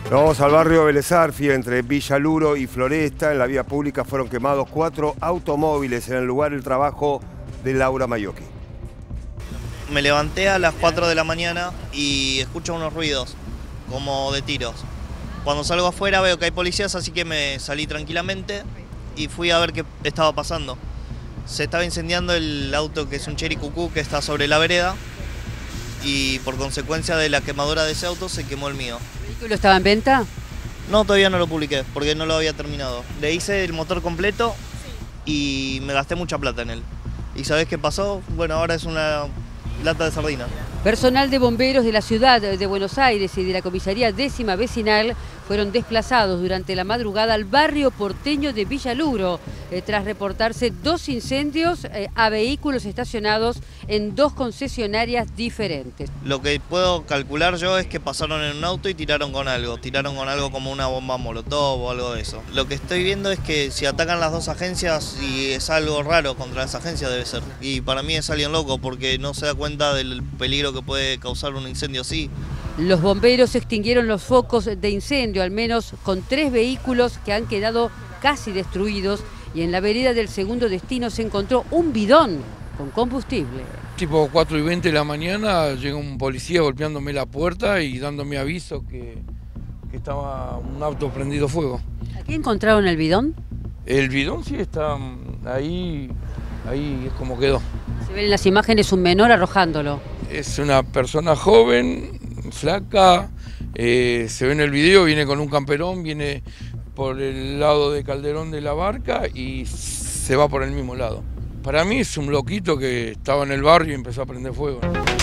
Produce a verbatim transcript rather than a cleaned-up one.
Vamos al barrio Vélez Arfi, entre Villa Luro y Floresta. En la vía pública fueron quemados cuatro automóviles en el lugar del trabajo de Laura Mayocchi. Me levanté a las cuatro de la mañana y escucho unos ruidos, como de tiros. Cuando salgo afuera veo que hay policías, así que me salí tranquilamente y fui a ver qué estaba pasando. Se estaba incendiando el auto, que es un Chery Cucú, que está sobre la vereda, y por consecuencia de la quemadura de ese auto se quemó el mío. ¿El vehículo estaba en venta? No, todavía no lo publiqué, porque no lo había terminado. Le hice el motor completo y me gasté mucha plata en él. ¿Y sabés qué pasó? Bueno, ahora es una lata de sardina. Personal de bomberos de la ciudad de Buenos Aires y de la comisaría décima vecinal fueron desplazados durante la madrugada al barrio porteño de Villa Luro, eh, tras reportarse dos incendios eh, a vehículos estacionados en dos concesionarias diferentes. Lo que puedo calcular yo es que pasaron en un auto y tiraron con algo, tiraron con algo como una bomba molotov o algo de eso. Lo que estoy viendo es que si atacan las dos agencias y es algo raro contra las agencias debe ser. Y para mí es alguien loco porque no se da cuenta del peligro que puede causar un incendio así. Los bomberos extinguieron los focos de incendio, al menos con tres vehículos que han quedado casi destruidos, y en la vereda del segundo destino se encontró un bidón con combustible. Tipo cuatro y veinte de la mañana llega un policía golpeándome la puerta y dándome aviso que, que estaba un auto prendido fuego. ¿Aquí encontraron el bidón? El bidón sí está ahí, ahí es como quedó. Se ven en las imágenes un menor arrojándolo. Es una persona joven, flaca, eh, se ve en el video, viene con un camperón, viene por el lado de Calderón de la Barca y se va por el mismo lado. Para mí es un loquito que estaba en el barrio y empezó a prender fuego.